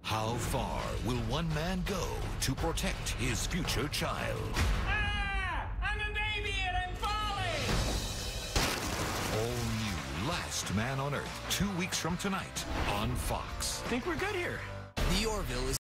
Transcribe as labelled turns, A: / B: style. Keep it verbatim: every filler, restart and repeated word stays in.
A: How far will one man go to protect his future child?
B: Ah! I'm a baby and I'm falling!
A: All new Last Man on Earth, two weeks from tonight on Fox.
C: Think we're good here.
D: The Orville is